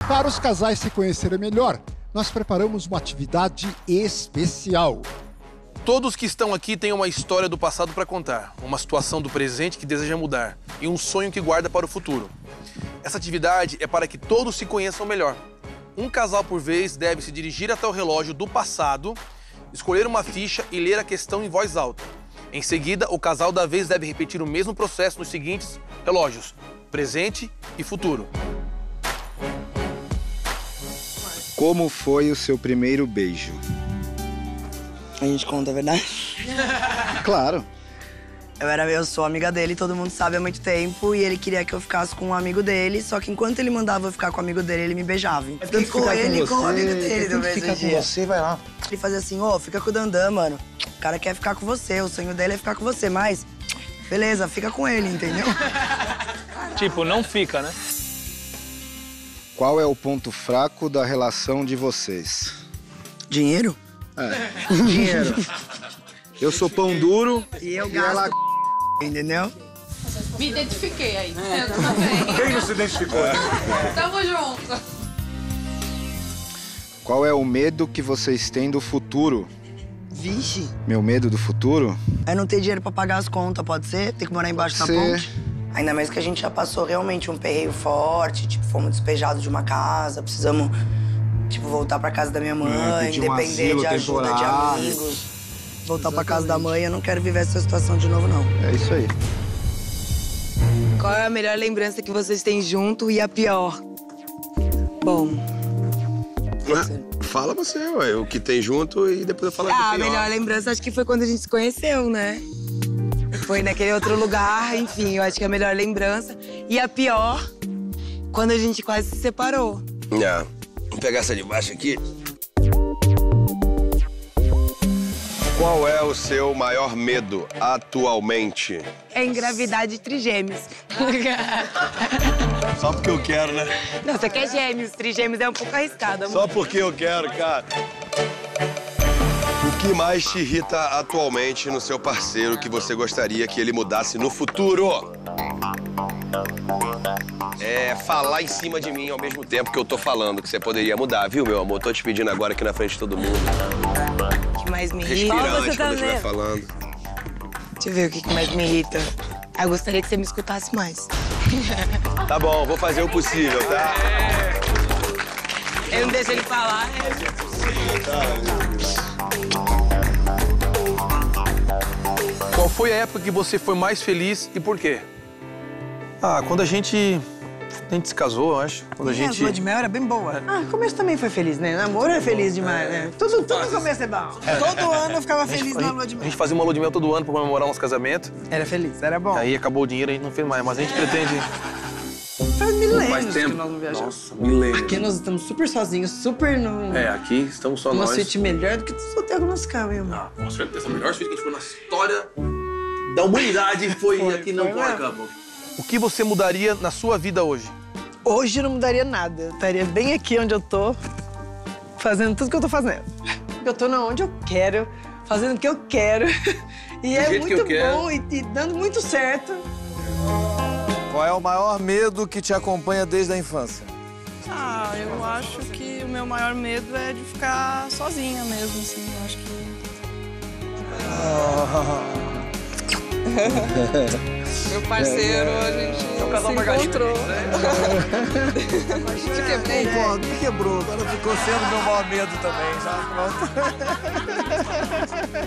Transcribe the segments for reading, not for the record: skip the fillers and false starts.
Para os casais se conhecerem melhor, nós preparamos uma atividade especial. Todos que estão aqui têm uma história do passado para contar, uma situação do presente que deseja mudar e um sonho que guarda para o futuro. Essa atividade é para que todos se conheçam melhor. Um casal por vez deve se dirigir até o relógio do passado, escolher uma ficha e ler a questão em voz alta. Em seguida, o casal da vez deve repetir o mesmo processo nos seguintes relógios: presente e futuro. Como foi o seu primeiro beijo? A gente conta a verdade? Claro. Eu sou amiga dele, todo mundo sabe há muito tempo, e ele queria que eu ficasse com um amigo dele, só que enquanto ele mandava eu ficar com o amigo dele, ele me beijava. Eu fiquei com ele e com o amigo dele do mesmo dia. Fica com você, vai lá. Ele fazia assim, ô, fica com o Dandan, mano. O cara quer ficar com você, o sonho dele é ficar com você, mas beleza, fica com ele, entendeu? Tipo, não fica, né? Qual é o ponto fraco da relação de vocês? Dinheiro? Dinheiro. Eu sou pão duro e eu gasto, entendeu? Me identifiquei aí. Eu também. Quem não se identificou? Tamo junto. Qual é o medo que vocês têm do futuro? Vixe. Meu medo do futuro? É não ter dinheiro pra pagar as contas, pode ser? Ter que morar embaixo da ponte? Ainda mais que a gente já passou realmente um perreio forte, tipo, fomos despejados de uma casa, precisamos, tipo, voltar pra casa da minha mãe, depender de ajuda de amigos. Voltar pra casa da mãe, eu não quero viver essa situação de novo, não. É isso aí. Qual é a melhor lembrança que vocês têm junto e a pior? Bom... Fala você, ué, o que tem junto e depois eu falo que a melhor lembrança acho que foi quando a gente se conheceu, né? Foi naquele outro lugar, enfim, eu acho que é a melhor lembrança. E a pior, quando a gente quase se separou. Vamos pegar essa de baixo aqui. Qual é o seu maior medo atualmente? É engravidar de trigêmeos. Só porque eu quero, né? Não, você quer gêmeos, trigêmeos é um pouco arriscado, amor. Só porque eu quero, cara. O que mais te irrita atualmente no seu parceiro que você gostaria que ele mudasse no futuro? É falar em cima de mim ao mesmo tempo que eu tô falando que você poderia mudar, viu, meu amor? Tô te pedindo agora aqui na frente de todo mundo. O que mais me irrita? Respirante quando eu estiver falando. Deixa eu ver o que mais me irrita. Eu gostaria que você me escutasse mais. Tá bom, vou fazer o possível, tá? Eu não deixo ele falar. Qual foi a época que você foi mais feliz e por quê? Quando a gente se casou, eu acho. Quando a gente... lua de mel era bem boa. O começo também foi feliz, né? Namoro é feliz demais, né? Tudo no começo é bom. Todo ano eu ficava feliz na lua de mel. A gente fazia uma lua de mel todo ano pra comemorar nosso casamento. Era feliz, era bom. Aí acabou o dinheiro, a gente não fez mais, mas a gente pretende... Faz milênios mais tempo. que nós não viajamos. Nossa, milênios. Aqui nós estamos super sozinhos, super no... aqui estamos só nós. Uma suíte melhor do que os hotéis que nós ficamos, hein, mano? Com certeza, a melhor suíte que a gente foi na história da humanidade foi aqui no Porto. O que você mudaria na sua vida hoje? Hoje não mudaria nada. Eu estaria bem aqui onde eu tô, fazendo tudo que eu tô fazendo. Eu tô onde eu quero, fazendo o que eu quero. E é muito bom e dando muito certo. Qual é o maior medo que te acompanha desde a infância? Eu acho que o meu maior medo é de ficar sozinha mesmo, assim. Eu acho que... Meu parceiro, a gente se encontrou. A gente quebrou. Me quebrou, agora ficou sendo meu maior medo também, já pronto.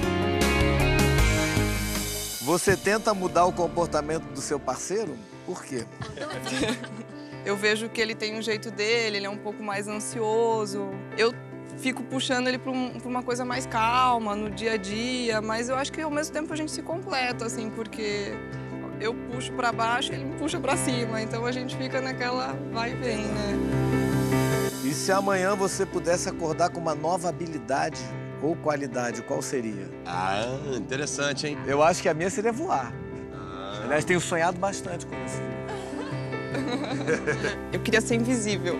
Você tenta mudar o comportamento do seu parceiro? Por quê? Eu vejo que ele tem um jeito dele, ele é um pouco mais ansioso. Eu fico puxando ele para uma coisa mais calma, no dia a dia, mas eu acho que ao mesmo tempo a gente se completa, assim, porque eu puxo para baixo e ele me puxa para cima, então a gente fica naquela vai e vem, né? E se amanhã você pudesse acordar com uma nova habilidade ou qualidade, qual seria? Interessante, hein? Eu acho que a minha seria voar. Aliás, tenho sonhado bastante com isso. Eu queria ser invisível.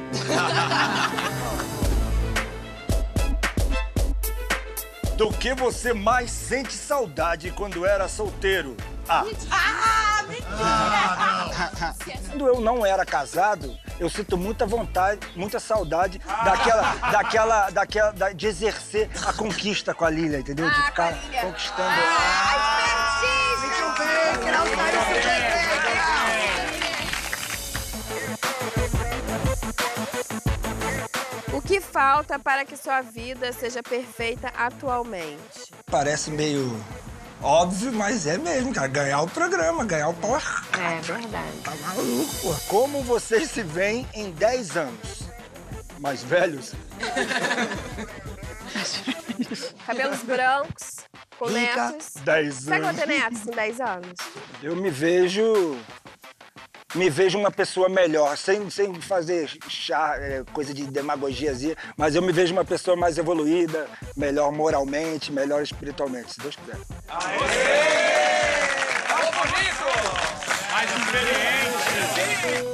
Do que você mais sente saudade quando era solteiro? Quando eu não era casado, eu sinto muita vontade, muita saudade de exercer a conquista com a Lília, entendeu? De ficar conquistando. O que falta para que sua vida seja perfeita atualmente? Parece meio óbvio, mas é mesmo, cara. Ganhar o programa, ganhar o Power. É verdade. Tá maluco, pô. Como vocês se veem em 10 anos? Mais velhos? Cabelos brancos, com netos. 10 anos. Você vai ter netos em 10 anos? Eu me vejo uma pessoa melhor, sem fazer coisa de demagogiazinha, mas eu me vejo uma pessoa mais evoluída, melhor moralmente, melhor espiritualmente, se Deus quiser. Aê! Alô, bonito! Mais experiente!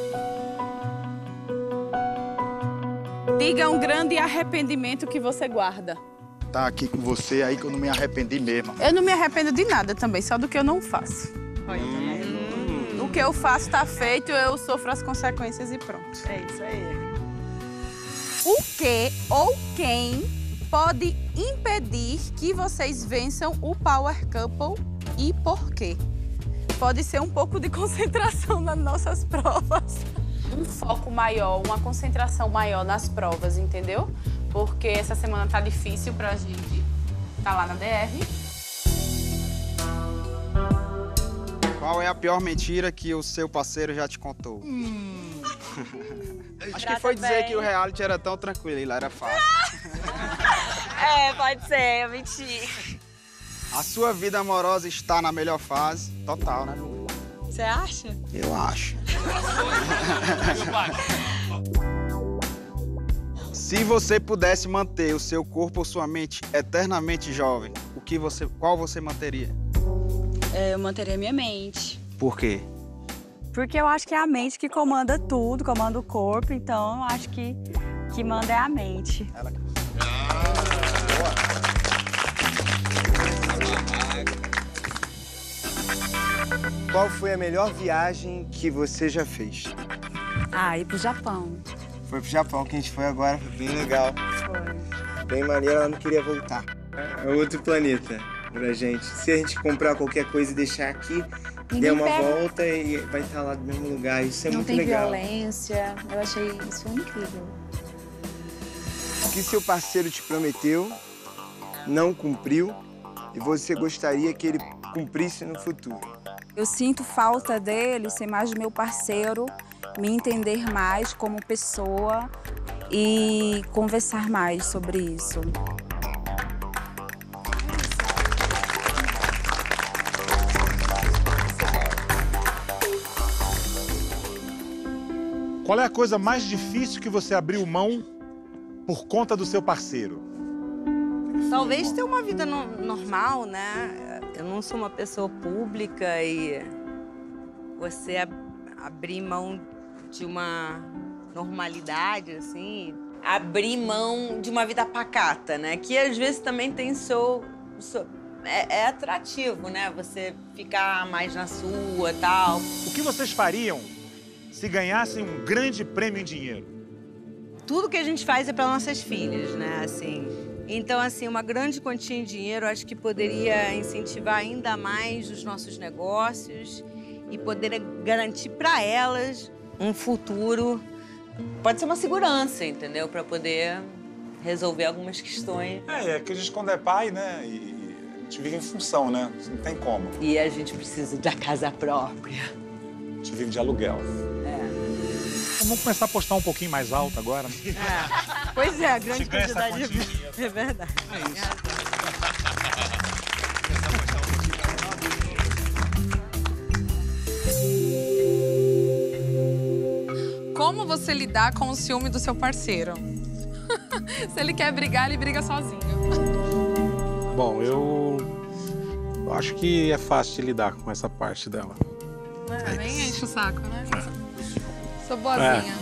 Diga um grande arrependimento que você guarda. Tá aqui com você aí que eu não me arrependi mesmo. Eu não me arrependo de nada também, só do que eu não faço. O que eu faço tá feito, eu sofro as consequências e pronto. É isso aí. O que ou quem pode impedir que vocês vençam o Power Couple e por quê? Pode ser um pouco de concentração nas nossas provas. Um foco maior, uma concentração maior nas provas, entendeu? Porque essa semana tá difícil pra gente. Tá lá na DR. Qual é a pior mentira que o seu parceiro já te contou? Acho que foi dizer que o reality era tão tranquilo e lá era fácil. É, pode ser, eu menti. A sua vida amorosa está na melhor fase. Total, né? Você acha? Eu acho. Se você pudesse manter o seu corpo ou sua mente eternamente jovem, qual você manteria? Eu manteria minha mente. Por quê? Porque eu acho que é a mente que comanda tudo, comanda o corpo, então eu acho que manda é a mente. Qual foi a melhor viagem que você já fez? Ir pro Japão. Foi pro Japão que a gente foi agora, foi bem legal. Foi. Bem maneiro, ela não queria voltar. É outro planeta pra gente. Se a gente comprar qualquer coisa e deixar aqui, der uma volta e vai estar lá do mesmo lugar. Isso é muito legal. Não tem violência. Eu achei isso incrível. O que seu parceiro te prometeu, não cumpriu e você gostaria que ele cumprisse no futuro? Eu sinto falta dele ser mais meu parceiro, me entender mais como pessoa e conversar mais sobre isso. Qual é a coisa mais difícil que você abriu mão por conta do seu parceiro? Talvez ter uma vida normal, né? Eu não sou uma pessoa pública e você abrir mão de uma normalidade, assim, abrir mão de uma vida pacata, né? Que às vezes também tem é atrativo, né? Você ficar mais na sua e tal. O que vocês fariam se ganhassem um grande prêmio em dinheiro? Tudo que a gente faz é para nossas filhas, né? Assim, então, assim, uma grande quantia em dinheiro, acho que poderia incentivar ainda mais os nossos negócios e poder garantir para elas um futuro. Pode ser uma segurança, entendeu? Para poder resolver algumas questões. É que a gente, quando é pai, né? E a gente vive em função, né? Não tem como. E a gente precisa da casa própria. A gente vive de aluguel. Então, vamos começar a postar um pouquinho mais alto agora, né? Pois é, a grande quantidade de... É verdade. É isso. Como você lidar com o ciúme do seu parceiro? Se ele quer brigar, ele briga sozinho. Bom, eu acho que é fácil de lidar com essa parte dela. Nem enche o saco, né? Sou boazinha.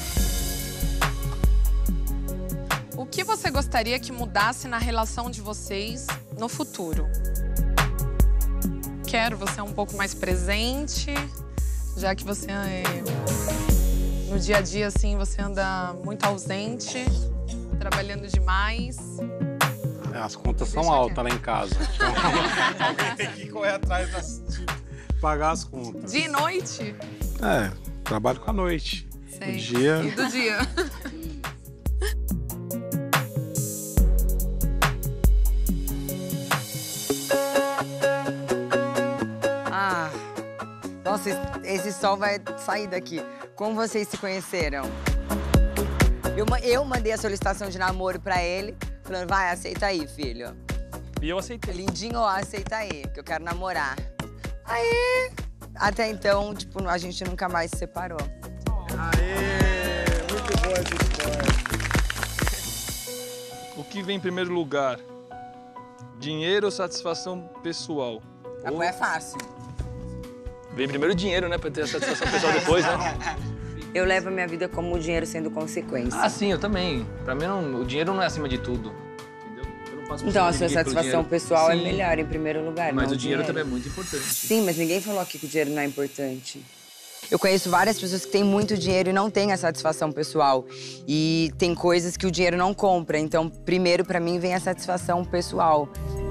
O que você gostaria que mudasse na relação de vocês no futuro? quero você um pouco mais presente, já que você no dia a dia, assim, você anda muito ausente, trabalhando demais. As contas são altas lá em casa. Alguém tem que correr atrás de pagar as contas. Dia e noite? Trabalho com a noite. Sei. O dia... E do dia? Nossa, esse sol vai sair daqui. Como vocês se conheceram? Eu mandei a solicitação de namoro pra ele, falando, vai, aceita aí, filho. E eu aceitei. Lindinho, ó, aceita aí, que eu quero namorar. Aí, até então, tipo, a gente nunca mais se separou. Aê, muito boa essa história. O que vem em primeiro lugar? Dinheiro ou satisfação pessoal? É fácil. Vem primeiro o dinheiro, né? Pra ter a satisfação pessoal depois, né? Eu levo a minha vida como o dinheiro sendo consequência. Ah, sim, eu também. Pra mim, o dinheiro não é acima de tudo. Entendeu? Eu não passo Então, a sua satisfação pessoal é melhor, em primeiro lugar. Mas não o dinheiro também é muito importante. Sim, mas ninguém falou aqui que o dinheiro não é importante. Eu conheço várias pessoas que têm muito dinheiro e não têm a satisfação pessoal. E tem coisas que o dinheiro não compra. Então, primeiro, pra mim, vem a satisfação pessoal.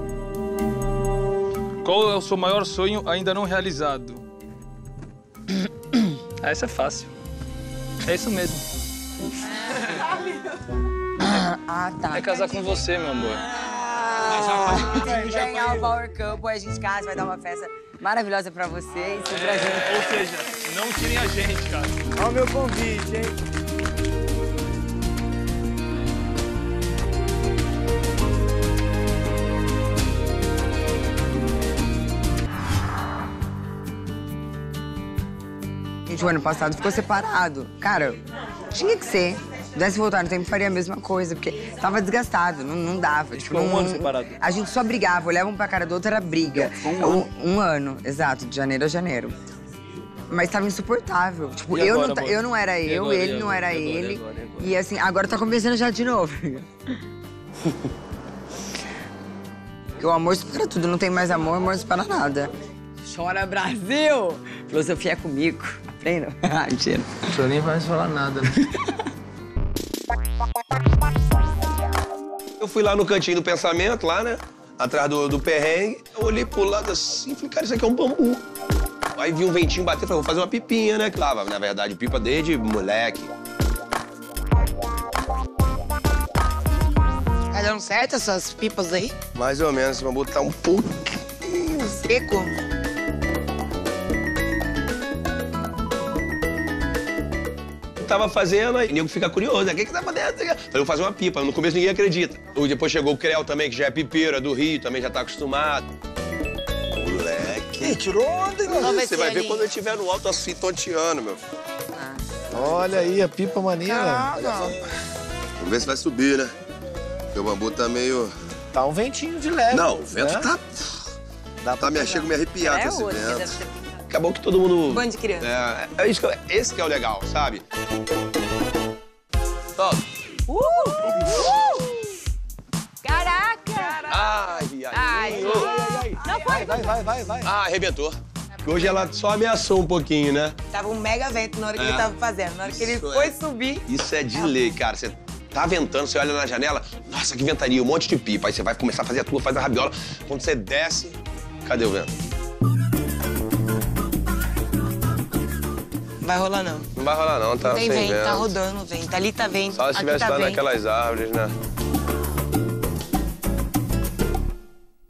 Qual é o seu maior sonho ainda não realizado? Essa é fácil. É isso mesmo. Ah, tá. É casar com você, meu amor. Ganhar o Power Couple, a gente casa, vai dar uma festa maravilhosa pra vocês. Ou seja, não tirem a gente, cara. Olha o meu convite, hein? Gente, o ano passado ficou separado. Cara, tinha que ser. Se pudesse voltar no tempo, faria a mesma coisa, porque tava desgastado, não dava. Ficou um ano separado. A gente só brigava, olhava um pra cara do outro, era briga. Um ano, exato, de janeiro a janeiro. Mas tava insuportável. Tipo, eu não era eu, ele não era ele. E assim, agora tá começando já de novo. Porque o amor supera tudo, não tem mais amor, amor não supera nada. Chora, Brasil! Filosofia é comigo. Aprenda. Mentira. O senhor nem vai falar nada, né? Eu fui lá no cantinho do pensamento, lá, né? Atrás do perrengue. Eu olhei pro lado assim e falei, cara, isso aqui é um bambu. Aí vi um ventinho bater e falei, vou fazer uma pipinha, né? Que lava, na verdade, pipa desde moleque. Tá dando certo essas pipas aí? Mais ou menos, esse bambu tá um pouquinho seco. Tava fazendo, aí o nego fica curioso, né? O que tá fazendo? Falei, vou fazer uma pipa. No começo ninguém acredita. Depois chegou o Creu também, que já é pipeiro, é do Rio, também já tá acostumado. Moleque. Ih, tirou onda, hein, mano? Você vai ver quando eu estiver no alto assim, tonteando, meu filho. Olha aí, a pipa maneira. Vamos ver se vai subir, né? Porque o bambu tá meio... Tá um ventinho de leve. Não, o vento tá... Chega a me arrepiar com esse vento. Acabou que todo mundo... Bando de criança. Esse que é o legal, sabe? Solta. Caraca! Ai. Não foi? Vai. Ah, arrebentou. Hoje ela só ameaçou um pouquinho, né? Tava um mega vento na hora que ele tava fazendo. Na hora que ele foi subir... Isso é de lei, cara. Você tá ventando, você olha na janela, nossa, que ventaria, um monte de pipa. Aí você vai começar a fazer a tua, faz a rabiola. Quando você desce, cadê o vento? Não vai rolar, não. Não vai rolar, não, tá? Tem sem vento, tá rodando o vento. Ali tá vento. Só se estivesse lá naquelas árvores, né?